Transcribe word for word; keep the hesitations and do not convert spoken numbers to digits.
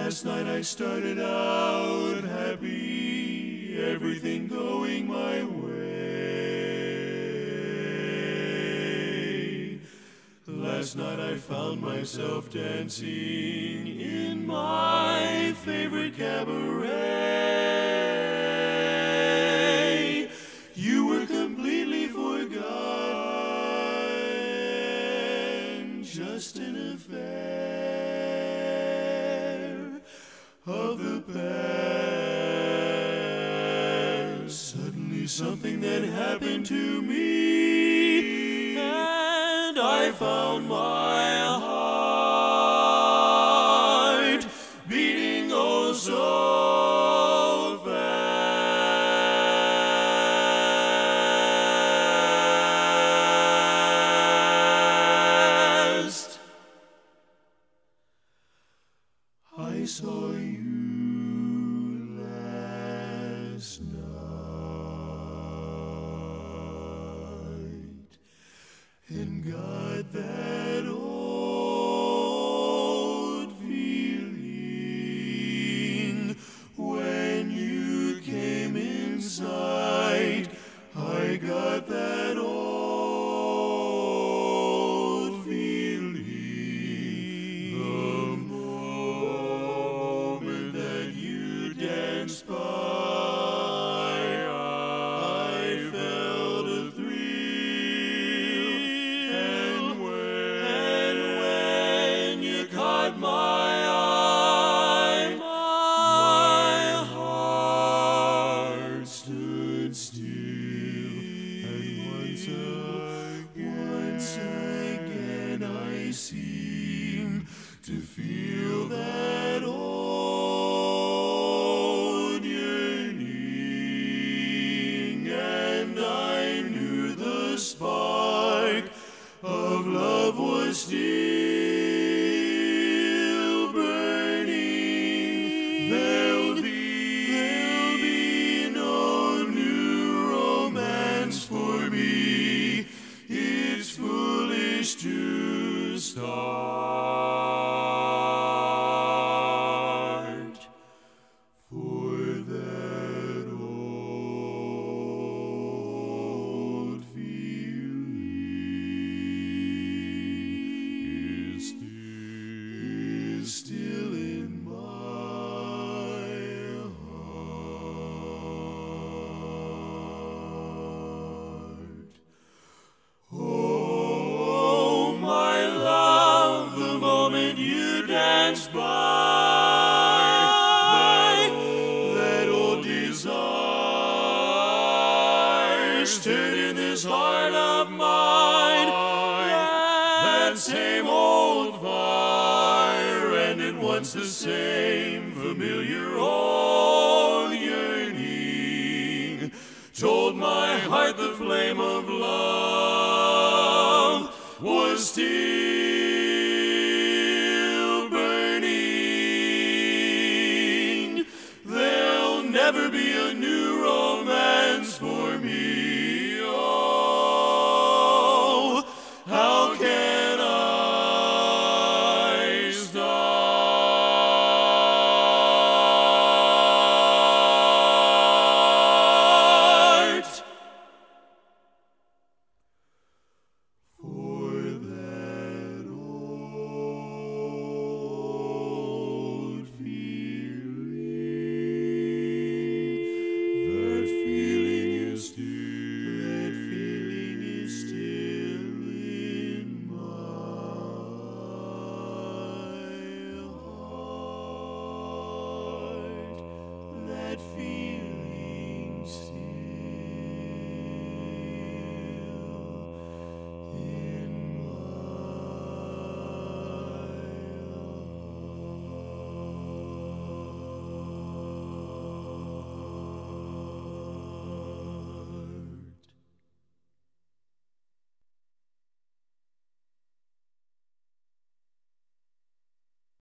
Last night I started out happy, everything going my way. Last night I found myself dancing in my favorite cabaret. You were completely forgotten, just an affair of the past. Suddenly something that happened to me, and I found my heart beating oh so fast. I saw you last night and got that old feeling when you came inside. I got that old feeling the moment that you danced by. I felt a thrill, and when, and when you caught my eye, my heart stood still, and once again, once again I seemed to feel that old yearning, and I knew the spark of love was still burning. There'll be, there'll be no new romance for me. It's foolish to start, for that old feeling is still, is still in my heart. Oh, my love, the moment you danced by, that old desire stirred in this heart of mine. That same old fire, and at once the same familiar old yearning, told my heart the flame of love was still burning. There'll never be a new